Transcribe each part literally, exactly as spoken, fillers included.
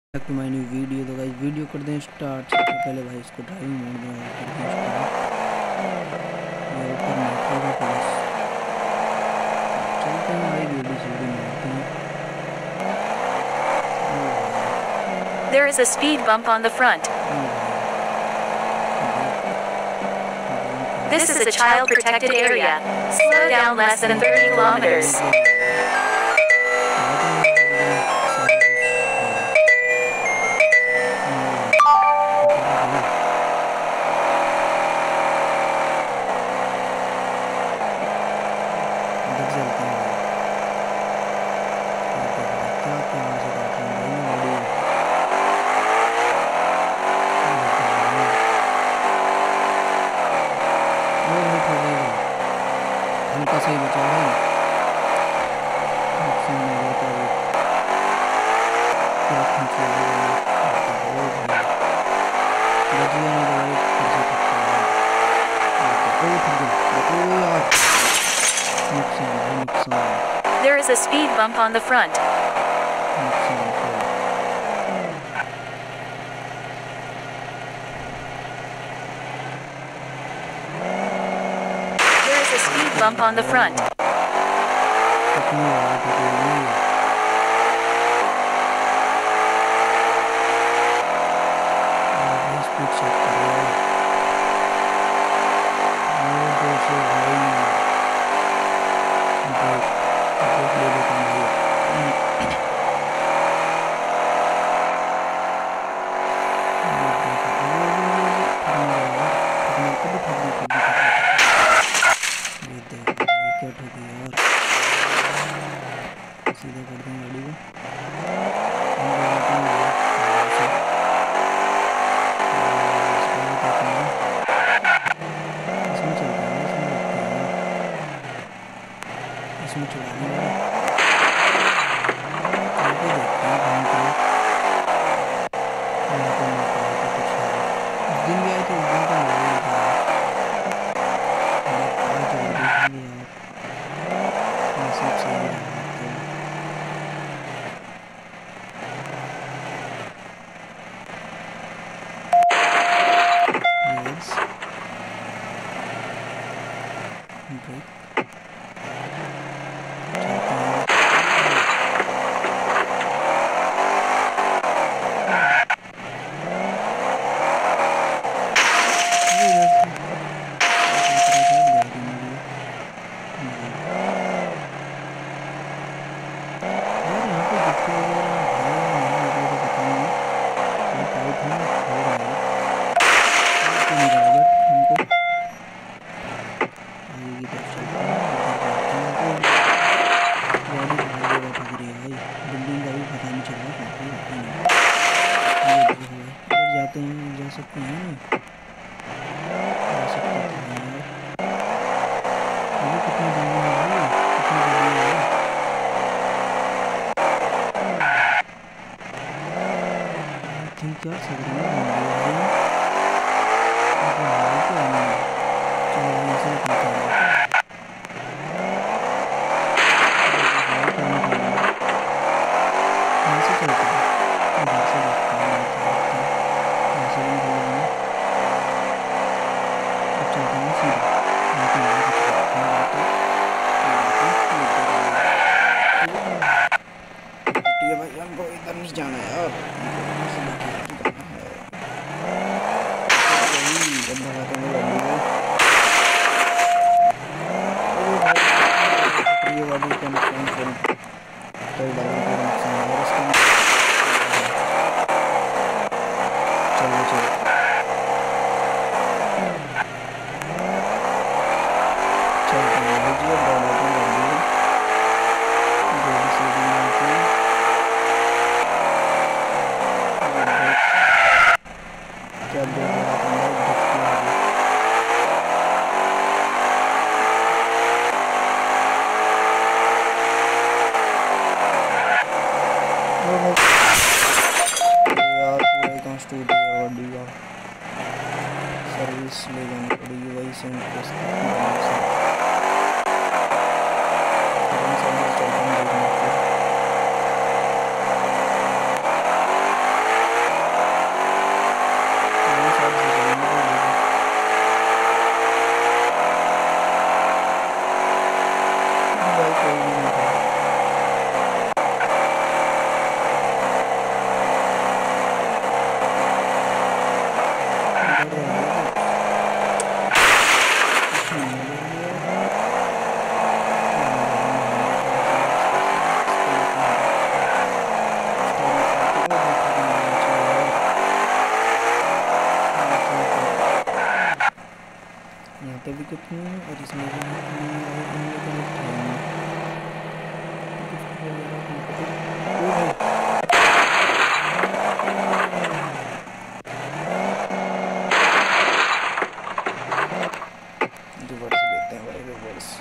Back to my new video. तो guys video कर दें स्टार्ट। सबसे पहले भाई इसको ड्राइविंग मोड में ऑन कर दें स्टार्ट। ये ऊपर मेट्रो का प्लेस चलते हैं भाई, वीडियो सीडी मारते हैं। There is a speed bump on the front. This is a child protected area. Slow down less than thirty kilometers. हल्का सा ही बचा है, नुकसान नहीं होता है। क्या खींचे बच गया नहीं तो भाई फिर से टक्कर है। ओ ठग गया, ओ यार नुकसान है, नुकसान। There is a speed bump on the front. नुकसान है। There is a speed bump on the front. कितनी बार टकराई है, स्पीड चेक करो। वो दो सौ भाई ब्रेक ब्रेक ले लेता हूँ भाई। ये देख क्या ठगी यार, सीधा कर दें गाड़ी को। इसमें चलता है, इसमें लगता है, इसमें चलाने वाला चल के देखते हैं कहीं पे यहाँ पे मौका है तो कुछ है। उस दिन भी आए थे, उस दिन तो मजा ही था आज और देखेंगे यार, नसीब से ही रहा तो यस ब्रेक चलते हैं। जाते हैं, जा सकते हैं ना, जा सकते हैं यार। अभी कितनी जल्दी है भाई, कितनी जल्दी है। आई थिंक यार सगरी में बन गया है, क्या नहीं। चलो वहीं से निकलते हैं। यहाँ से चलते हैं, इधर से देखते हैं, यहाँ से भी निकलेंगे। अब चलते हैं सीधा, यहाँ पे नहीं कुछ रखते हैं, यहाँ पे ये भाई हमको इधर नहीं जाना यार, हमको से लेके जाना है। यही अब भगाते हैं गाड़ी को। अरे भाई ये वाली का नुकसान करूँ तो गाड़ी का नुकसान है इसका। चलो चलो चलते हैं भाई जी, अब दौड़ाते हैं गाड़ी को, जल्दी से भी मारते हैं। क्या देख रहा था मैं, दिखती है यार। पूरा ही कंस्ट्रक्ट किया गाड़ी का, सर्विस ले जानी पड़ेगी वही से उनको इतनी और इसमें भी इतनी और इनमें तो मुफ्त है नहीं। गिफ्ट वगैरह तुमको तो ओ भाई रिवर्स लेते हैं भाई रिवर्स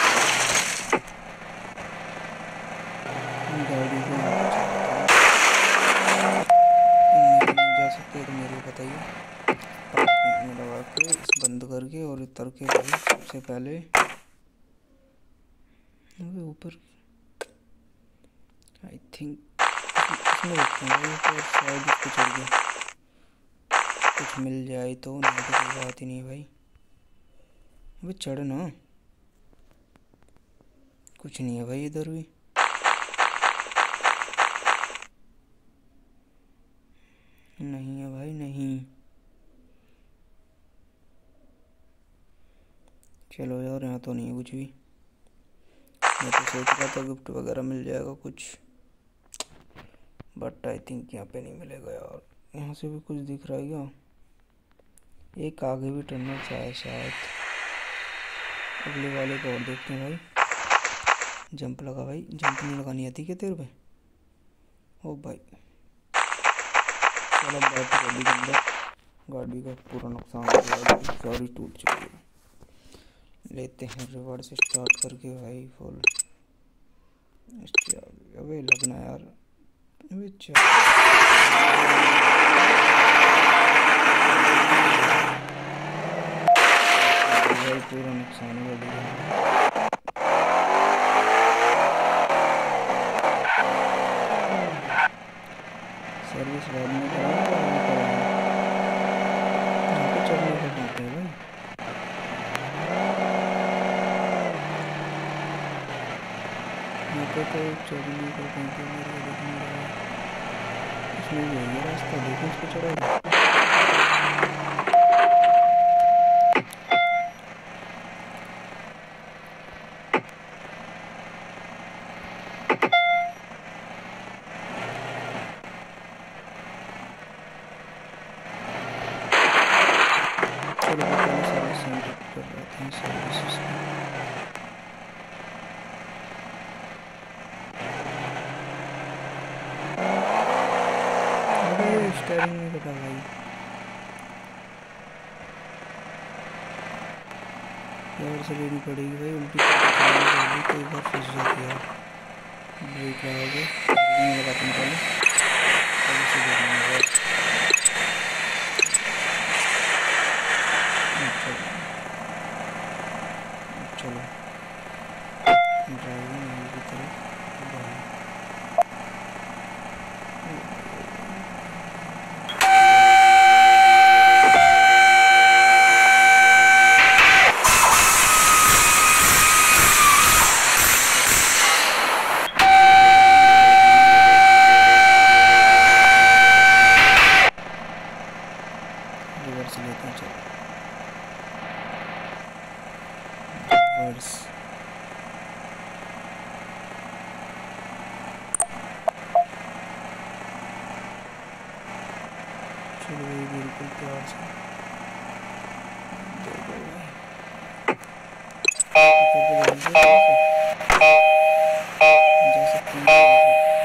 गाड़ी को जा सकते हैं तो मेरे को बताइए में लगा के इस बंद करके और उतर के भाई सबसे पहले ऊपर आई थिंक इसमें रखते हैं भाई तो शायद इसको चढ़ गया कुछ मिल जाए तो नहीं तो कोई बात ही नहीं भाई अबे चढ़ ना कुछ नहीं है भाई इधर भी नहीं है भाई नहीं चलो यार यहाँ तो नहीं है कुछ भी मैं तो सोच रहा था गिफ्ट वगैरह मिल जाएगा कुछ बट आई थिंक यहाँ पे नहीं मिलेगा यार यहाँ से भी कुछ दिख रहा है क्या एक आगे भी टनल से है शायद अगले वाले को और देखते हैं भाई जंप लगा भाई जंप नहीं लगानी आती क्या तेरे पे ओ भाई चलो बैठ गाड़ी के अंदर गाड़ी का पूरा नुकसान हो गया सारी टूट चुकी है लेते हैं रिवर्स स्टार्ट करके भाई फुल अबे लगना यार अबे चल भाई पूरा नुकसान हो गया सर्विस बाद में कराऊंगा यहाँ पे चढ़ने का बात है भाई यहाँ पे तो चढ़ने का कहीं पे मेरे को दिख नहीं रहा है इसमें भी है रास्ता देखो इसको चढ़ाएगा चलो पहले सर्विस सेंटर कर रहे थे सर्विस अरे स्टीयरिंग में कटा भाई यार से लेनी पड़ेगी भाई उल्टी चलानी तो एक बार फंस जाती है ब्रेक लगाओगे लगाते हैं पहले पहले से देखना है चलो ड्राइविंग की तरफ रिवर्स लेते हैं चलो रिवर्स चलो भाई बिल्कुल प्यार से देखो भाई जा सकते हैं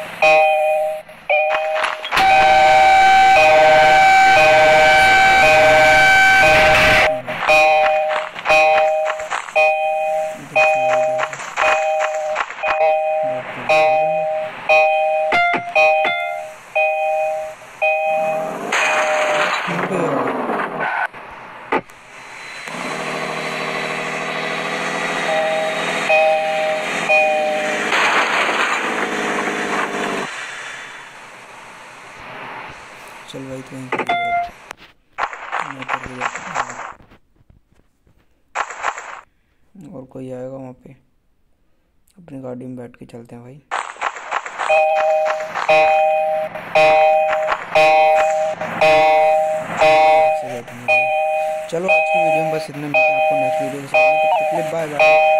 चल भाई तो यहीं पर मैं कर जाता हूँ और कोई आएगा वहाँ पे अपनी गाड़ी में बैठ के चलते हैं भाई चलो आज की वीडियो में बस इतना मिलता है आपको नेक्स्ट वीडियो के साथ बाय बाय।